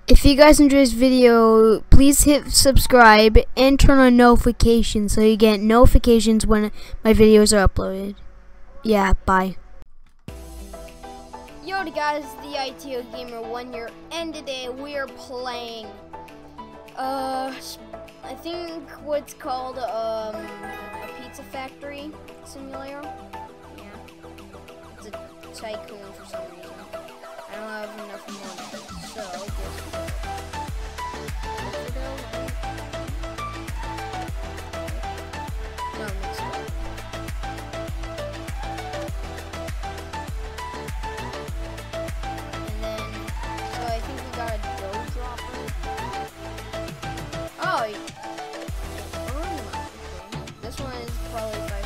If you guys enjoyed this video, please hit subscribe and turn on notifications so you get notifications when my videos are uploaded. Yeah, bye. Yo guys, the ITO Gamer 1 here, and today we are playing I think what's called a pizza factory simulator. Yeah. It's a tycoon for some reason. I don't have enough money, so guess what? No, mixed up. And then, so I think we got a dough dropper. Oh, this one is probably $500.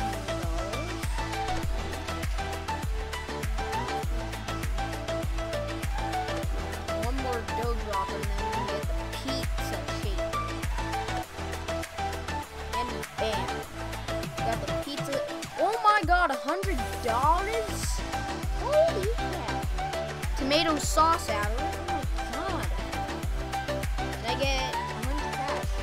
One more dough dropper, and then we can get the pizza shape. And bam, got the pizza. Oh my God, $100! Holy crap! Tomato sauce out of it. Oh my God! And I get 100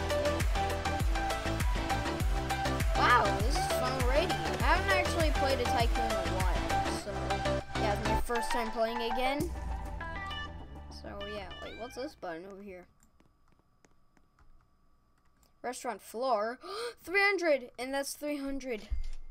cash. Wow, this is fun already. I haven't actually played a tycoon in a while, so yeah, it's my first time playing again. So yeah, wait, what's this button over here? Restaurant floor, 300, and that's 300.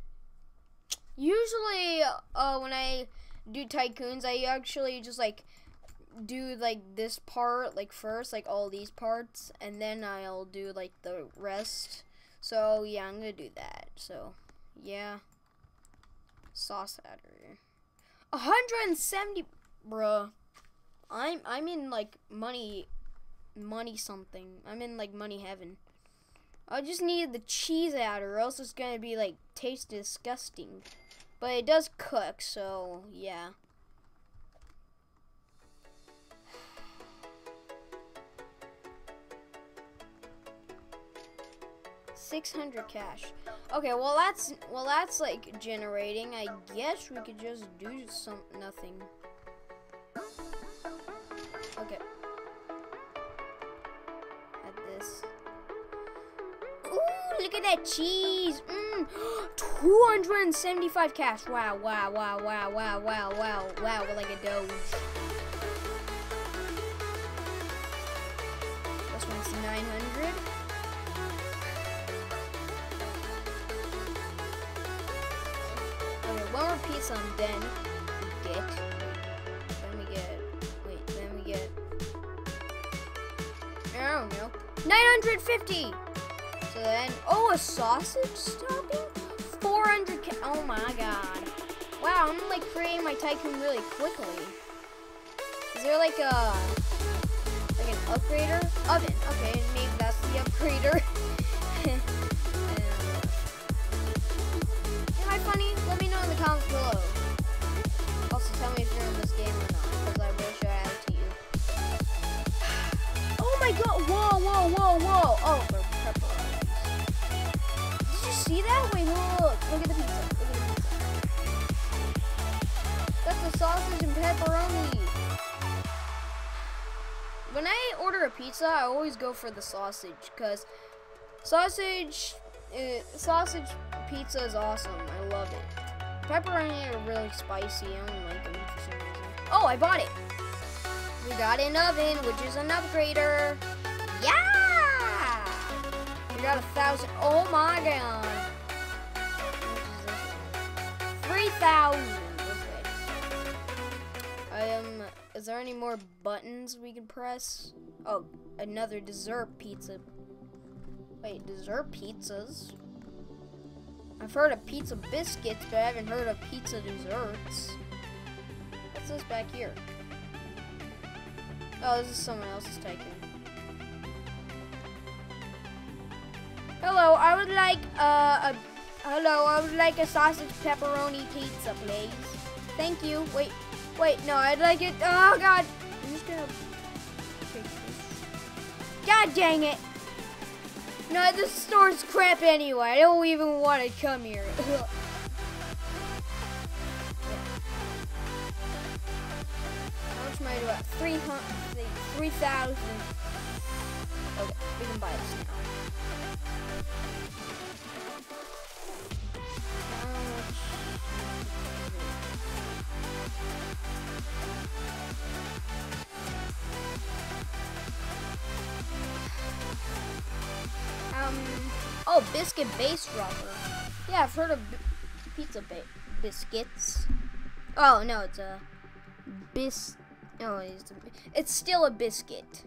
Usually, when I do tycoons, I actually just like do like this part like first, like all these parts, and then I'll do like the rest. So yeah, I'm gonna do that. So yeah, sauce adder, 170, bruh. I'm in like money something. I'm in like money heaven. I just needed the cheese adder, or else it's gonna be like taste disgusting. But it does cook, so yeah. $600 cash. Okay, well that's like generating. I guess we could just do nothing. Okay. Add this. Ooh, look at that cheese. 275 cash. Wow, wow, wow, wow, wow, wow, wow, wow, like a doge. This one's 900. Okay, one more pizza and then we get. I don't know. 950. So then, oh, a sausage topping? 400. Oh my God! Wow, I'm like creating my tycoon really quickly. Is there like an upgrader? Oven. Okay, maybe that's the upgrader. Am I funny? Let me know in the comments below. Also, tell me if you're in this game or not, because I will show it to you. Oh my God! Whoa, whoa, whoa, whoa! Oh, for pepperonis. Did you see that? Wait, look! Look at the pizza. Look at the pizza. That's the sausage and pepperoni. When I order a pizza, I always go for the sausage, because sausage pizza is awesome. I love it. Pepperoni are really spicy. I don't like them for some reason. Oh, I bought it. We got an oven, which is an upgrader. Yeah! We got 1,000. Oh my God. 3,000. Okay. Is there any more buttons we can press? Oh, another dessert pizza. Wait, dessert pizzas? I've heard of pizza biscuits, but I haven't heard of pizza desserts. What's this back here? Oh, this is someone else's tycoon. Hello, I would like a sausage pepperoni pizza, please. Thank you. Wait, no, I'd like it. Oh God, I'm just gonna take this. God dang it! No, this store's crap anyway. I don't even want to come here. How much money do I have? 300. 3,000. Okay, we can buy this now. Oh, biscuit base dropper. Yeah, I've heard of pizza biscuits. Oh no, it's a it's still a biscuit.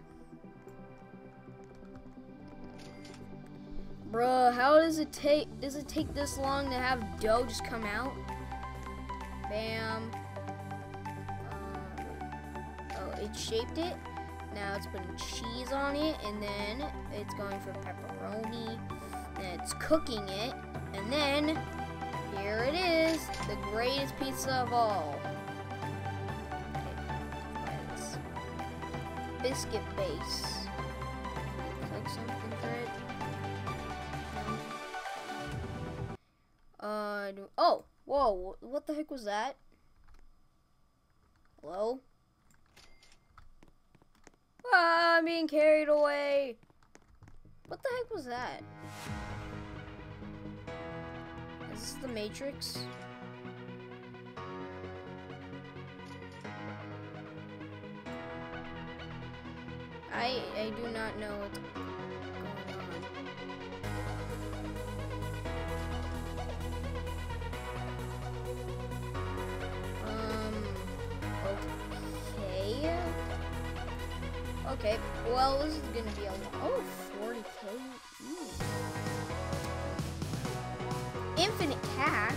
Bruh, how does it take? Does it take this long to have dough just come out? Bam. Oh, it shaped it. Now it's putting cheese on it, and then it's going for pepperoni. And it's cooking it, and then here it is, the greatest pizza of all. Okay, let's biscuit base. Click something for it. Oh, whoa, what the heck was that? Hello? Ah, I'm being carried away. What the heck was that? Is this the Matrix? I do not know what's going on. Okay. Okay, well, this is gonna be a lot. Oh, 40K. Infinite cash.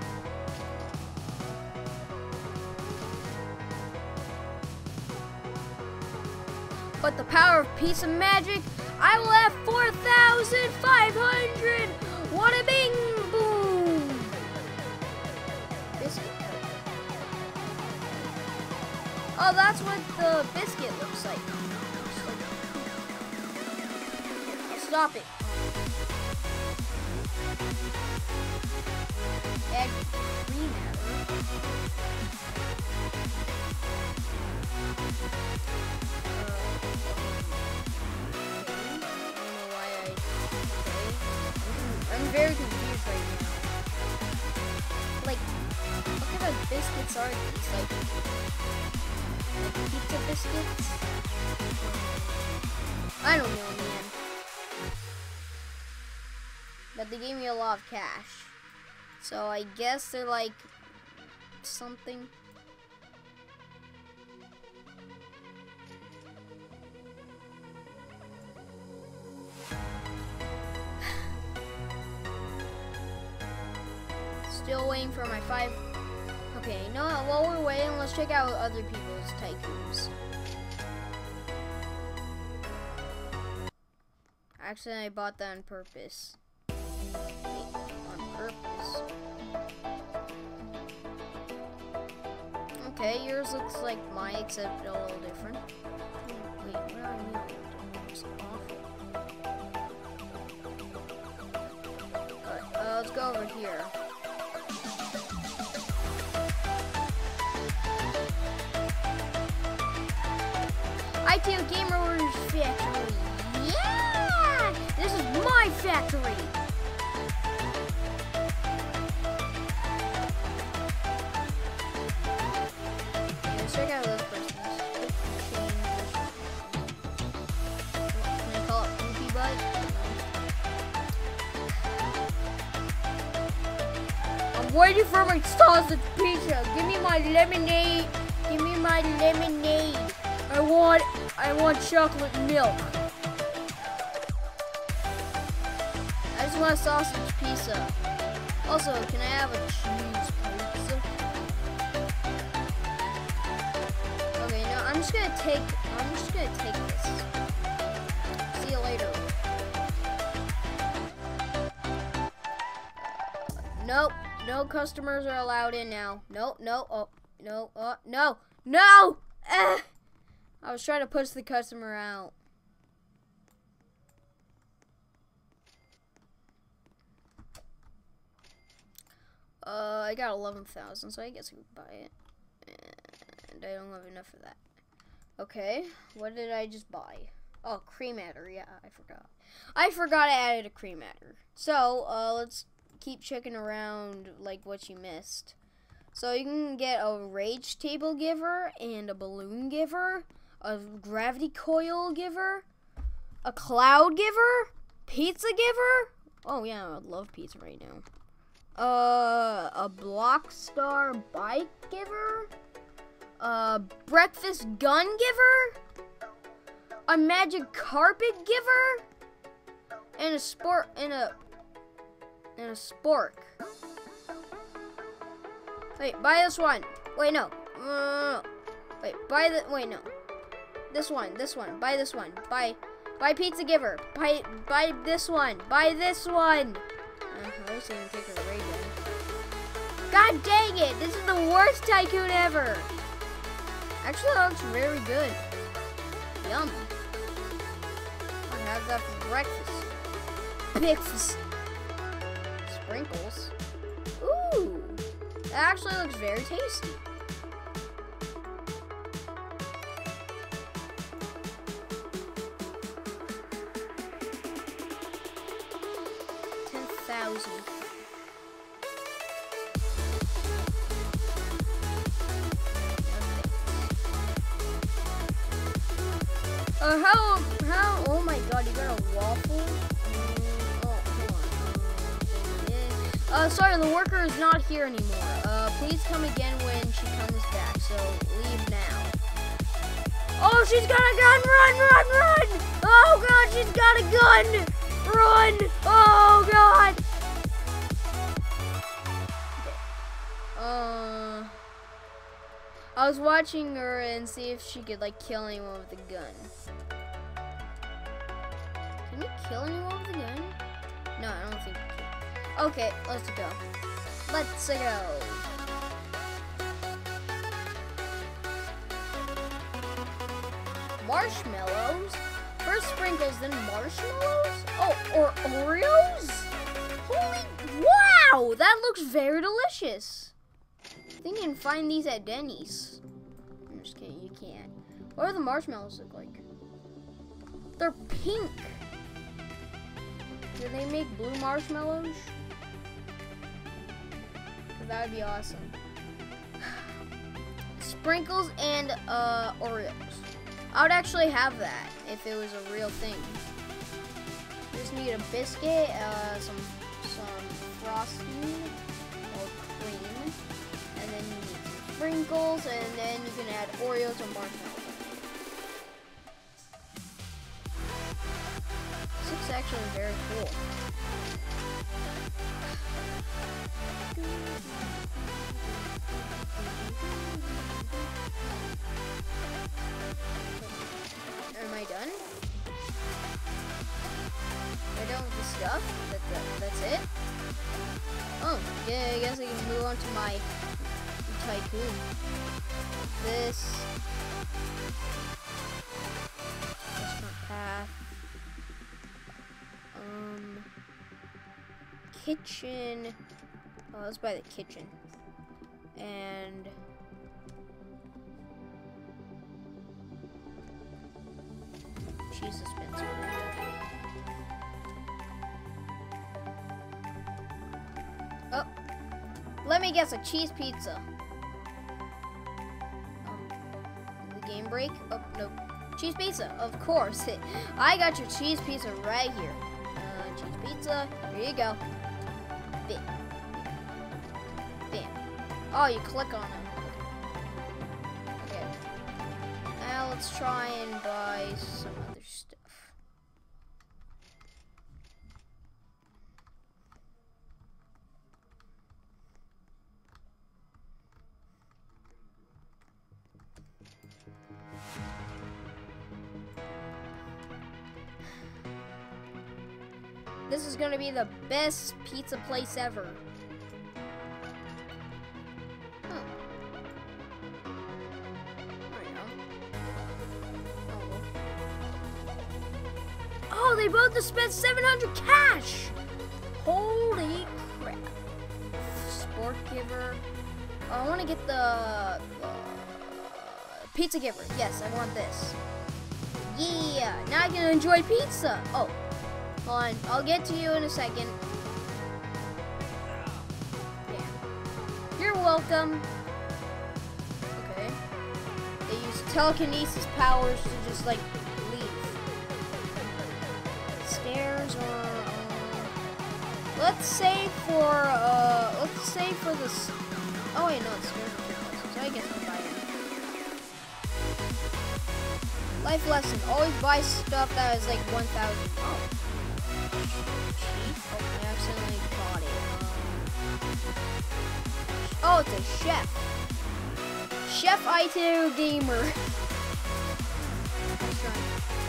But the power of pizza magic, I will have 4,500. Wada bing boom. Biscuit. Oh, that's what the biscuit looks like. I'll stop it. Add green matter. I'm very confused right now. Like, what kind of biscuits are these? Like pizza biscuits? I don't know, man. But they gave me a lot of cash. So I guess they're like something. Still waiting for my 5. Okay, no, while we're waiting, let's check out other people's tycoons. Actually, I bought that on purpose. On purpose. Okay, yours looks like mine, except a little different. Wait, what are you doing? It's awful. Alright, let's go over here. ITO Gamer Factory. Yeah! This is my factory. Let's check out those persons. Can I call it Poopy Butt? I'm waiting for my sausage pizza. Give me my lemonade. Give me my lemonade. I want chocolate milk. I just want a sausage pizza. Also, can I have a cheese pizza? Okay, no, I'm just gonna take this. See you later. Nope, no customers are allowed in now. Nope, no, oh, no, no, no! I was trying to push the customer out. I got 11,000, so I guess we can buy it. And I don't have enough of that. Okay, what did I just buy? Oh, cream adder. Yeah, I forgot. I forgot I added a cream adder. So, let's keep checking around like what you missed. So you can get a rage table giver and a balloon giver, a gravity coil giver, a cloud giver, pizza giver. Oh yeah, I would love pizza right now. A block star bike giver, a breakfast gun giver, a magic carpet giver, and a spork. Wait, buy this one. Wait, no. Wait, no. This one. Buy this one. Buy pizza giver. Buy this one. Buy this one. I wish I didn't take her ray gun. God dang it! This is the worst tycoon ever. Actually, that looks very good. Yum. I'll have that for breakfast. Breakfast. Sprinkles. Ooh. That actually looks very tasty. How, oh my god, you got a waffle? Oh, hold on. Sorry, the worker is not here anymore. Please come again when she comes back, so leave now. Oh, she's got a gun! Run! Oh god, she's got a gun! Run! Oh god! I was watching her and see if she could like kill anyone with a gun. Can you kill anyone with a gun? No, I don't think you can. Okay, let's go. Let's go. Marshmallows? First sprinkles, then marshmallows? Oh, or Oreos? Holy, wow! That looks very delicious. I think you can find these at Denny's. I'm just kidding, you can't. What do the marshmallows look like? They're pink. Do they make blue marshmallows? That would be awesome. Sprinkles and Oreos. I would actually have that if it was a real thing. You just need a biscuit, some frosting or cream, and then you need some sprinkles, and then you can add Oreos or marshmallows. This looks actually very cool. Am I done? Am I done with the stuff? That's it? Oh, yeah, I guess I can move on to my tycoon. This restaurant path. Kitchen. Oh, let's buy the kitchen. And cheese dispenser. Oh, let me guess, a cheese pizza. The game break? Oh, no. Cheese pizza, of course. I got your cheese pizza right here. Cheese pizza, here you go. Bam. Bam. Oh, you click on it. Okay. Now let's try and buy some other stuff. This is gonna be the best pizza place ever. Huh. There we go. Oh, they both just spent 700 cash! Holy crap. Sport giver. Oh, I wanna get the Pizza giver. Yes, I want this. Yeah, now I can enjoy pizza. Oh, hold on. I'll get to you in a second. Yeah. You're welcome. Okay. They use telekinesis powers to just like leave. Stairs or let's say for this. Oh wait, no, it's stairs. So I guess I'll buy it. Life lesson: always buy stuff that is like 1,000. Oh, cheap. Oh, I accidentally bought it. Oh, it's a chef. Chef ITO Gamer. Let's try.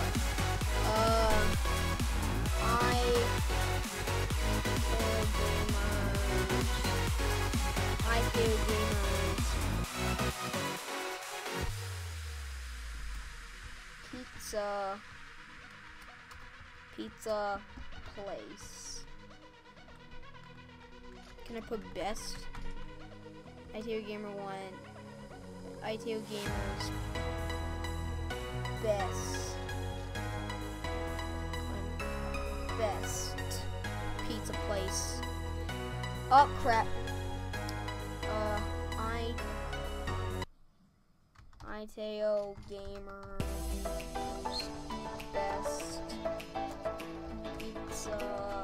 ITO Gamers. Pizza place. Can I put best? ITO Gamer 1. ITO Gamers. Best. Best pizza place. Oh crap. ITO Gamers best pizza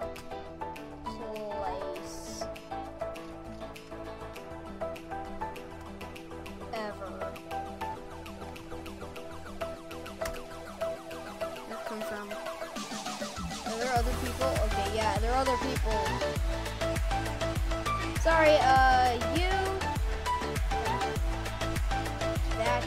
place ever. That comes from. Are there other people? Okay, yeah, there are other people. Sorry, you. That.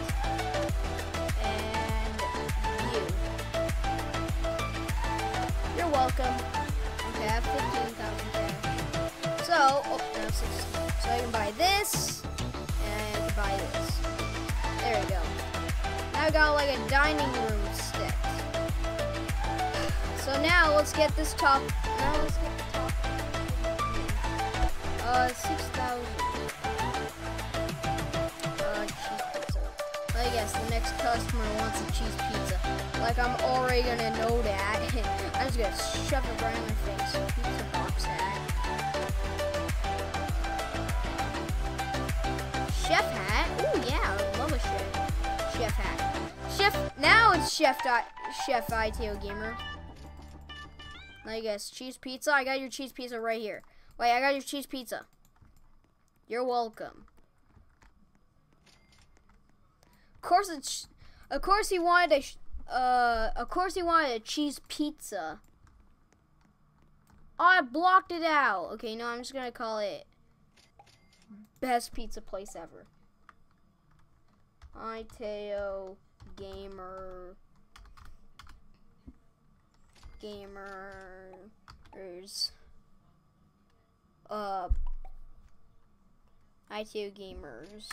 You're welcome. Okay, I have 15,000 cash. So, oh, now 6. So I can buy this, and I can buy this. There we go. Now I got like a dining room stick. So now let's get this top. Now let's get the top. 6,000. Cheese pizza. I guess the next customer wants a cheese pizza. Like I'm already gonna know that. I'm just gonna shove it right in their face. Pizza box hat. Chef hat. Ooh yeah, I love a chef hat. Chef. Now it's Chef ITO Gamer. I guess cheese pizza. I got your cheese pizza right here. Wait, I got your cheese pizza. You're welcome. Of course he wanted a cheese pizza. Oh, I blocked it out. Okay, no, I'm just gonna call it best pizza place ever. ITO Gamers. ITO Gamers.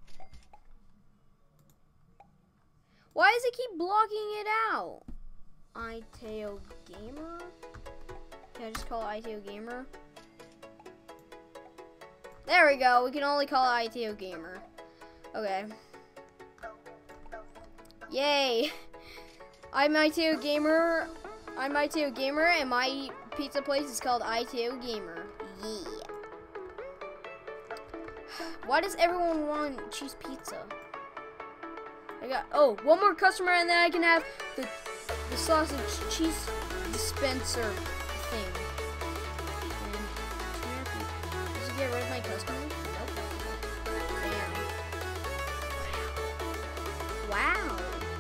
Why does it keep blocking it out? ITO Gamer? Can I just call it ITO Gamer? There we go. We can only call it ITO Gamer. Okay. Yay. I'm ITO Gamer, and my pizza place is called ITO Gamer. Yeah. Why does everyone want cheese pizza? I got, oh, one more customer and then I can have the sausage cheese dispenser thing. And does it get rid of my customer? Nope. Damn. Wow.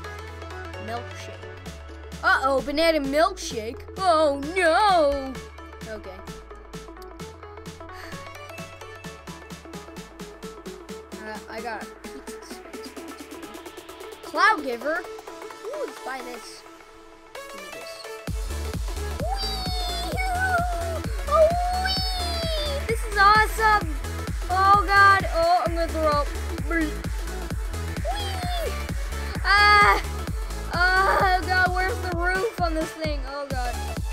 Milkshake. Uh-oh, banana milkshake. Oh no. Okay. I got it. Cloud Giver. Ooh, let's buy this. Give me this. Oh, wee! This is awesome. Oh god. Oh, I'm gonna throw up. Wee! Ah! Oh god, where's the roof on this thing? Oh god.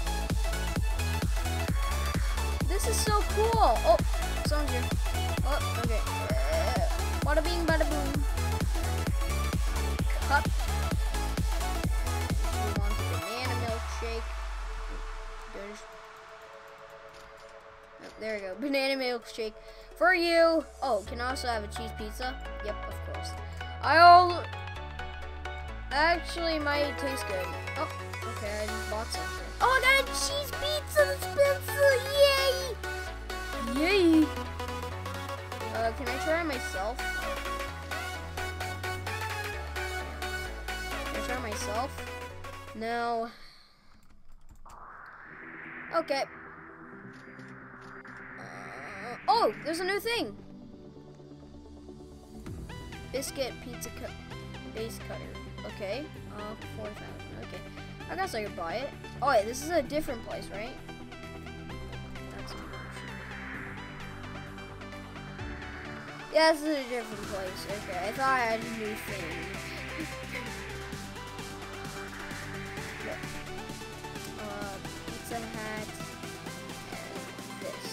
This is so cool. Oh, someone's here. Oh, okay. Bada bing, bada boom. cup. We want the banana milkshake. Oh, there we go. Banana milkshake for you. Oh, can I also have a cheese pizza? Yep, of course. Actually might taste good. Oh, okay, I just bought something. Oh, I got a cheese pizza dispenser! Yay! Yay! Can I try it myself? Can I try it myself? No. Okay. Oh, there's a new thing. Biscuit pizza base cutter. Okay. 4,000. Okay. I guess I could buy it. Oh wait, this is a different place, right? That's an option. Yeah, this is a different place. Okay, I thought I had a new thing. Yep. Pizza Hut. And this.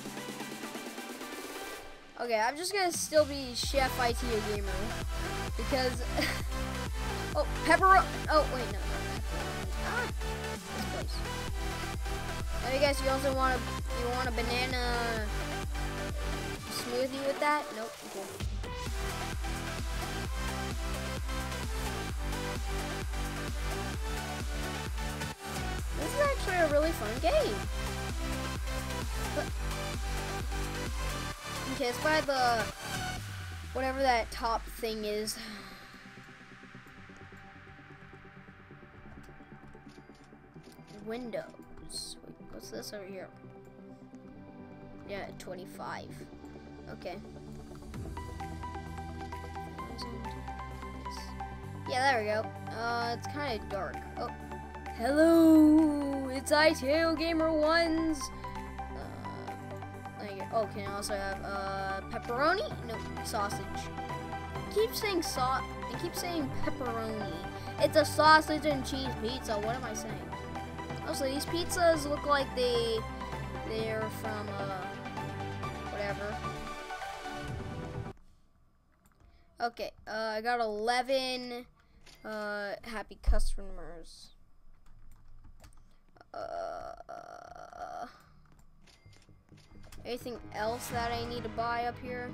Okay, I'm just gonna still be Chef ITO Gamer because. Oh, pepperoni. Oh wait, no. This place. I guess you also want a banana smoothie with that? Nope. Cool. This is actually a really fun game. Okay, it's by the whatever that top thing is. Windows. Wait, what's this over here? Yeah, 25. Okay. Yeah, there we go. It's kind of dark. Oh, hello! It's ITO Gamer Ones. Oh, can I also have pepperoni? No, sausage. I keep saying pepperoni. It's a sausage and cheese pizza. What am I saying? Also, these pizzas look like they're from whatever. Okay, I got 11 happy customers. Anything else that I need to buy up here?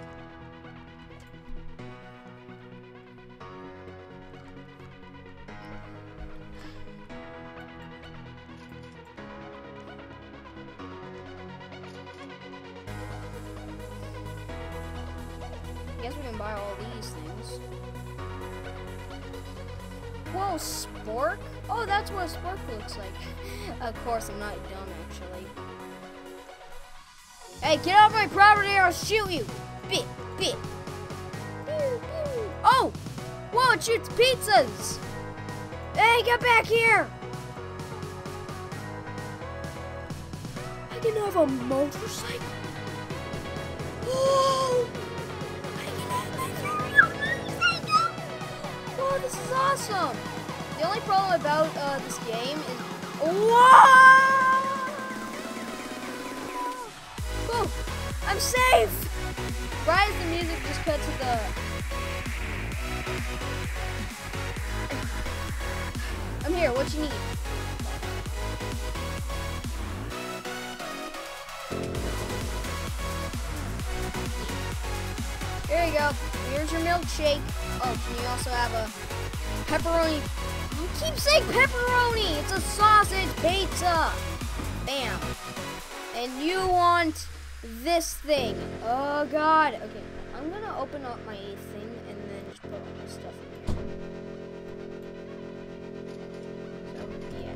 I guess we can buy all these things. Whoa, spork? Oh, that's what a spork looks like. Of course, I'm not dumb, actually. Hey, get off my property or I'll shoot you! Bit. Oh! Whoa, it shoots pizzas! Hey, get back here! I can have a motorcycle? Whoa! Oh, this is awesome! The only problem about this game is... Whoa! Whoa! I'm safe! Why is the music just cut to the... I'm here, what you need? Here you go. Here's your milkshake. Oh, can you also have a pepperoni? You keep saying pepperoni! It's a sausage pizza! Bam. And you want this thing. Oh, God. Okay, I'm gonna open up my thing and then just put all this stuff in here. So, yeah.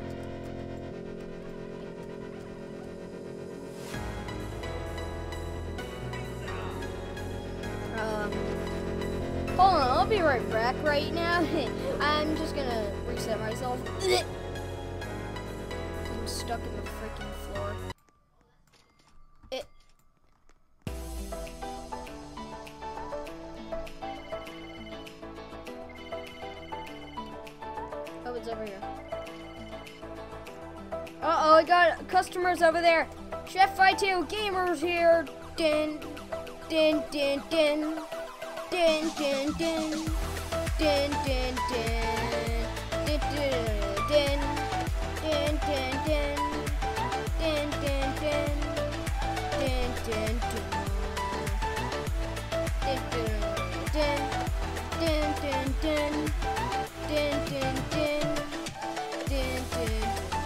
Hold on, I'll be right back right now. I'm just gonna reset myself. I'm stuck in the freaking floor. Oh, it's over here. Uh-oh, I got customers over there. Chef ITO Gamers here. Din, din, din, din. Din, din, din. Din, din, dun. Dun, dun, dun. Dun, dun,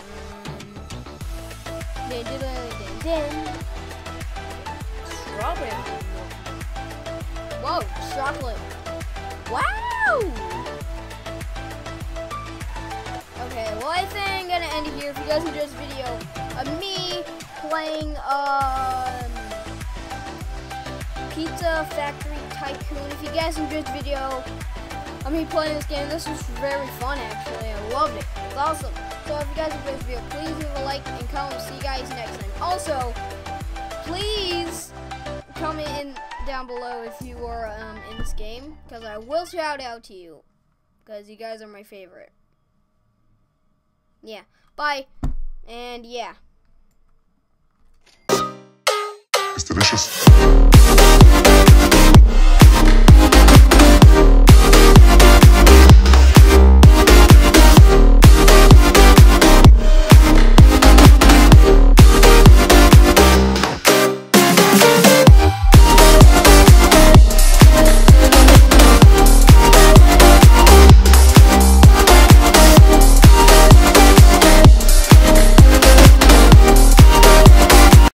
dun. Dun, dun, dun, dun. Strawberry. Whoa, chocolate. Wow! Okay, well I think I'm gonna end it here. If you guys enjoyed this video of me playing Pizza Factory Tycoon. If you guys enjoyed the video of me playing this game, this was very fun actually. I loved it. It's awesome. So if you guys enjoyed this video, please leave a like and comment. See you guys next time. Also, please comment in down below if you are in this game, because I will shout out to you, because you guys are my favorite. Yeah, bye, and yeah. It's delicious.